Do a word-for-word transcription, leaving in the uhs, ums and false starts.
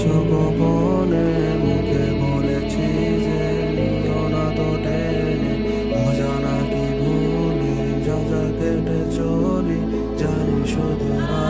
কিছু গোপনে মুখে বলেছি যে নিও না তো টেনে, অজানা কি ভুলি, যা যা কেটে চলি, জানি শুধু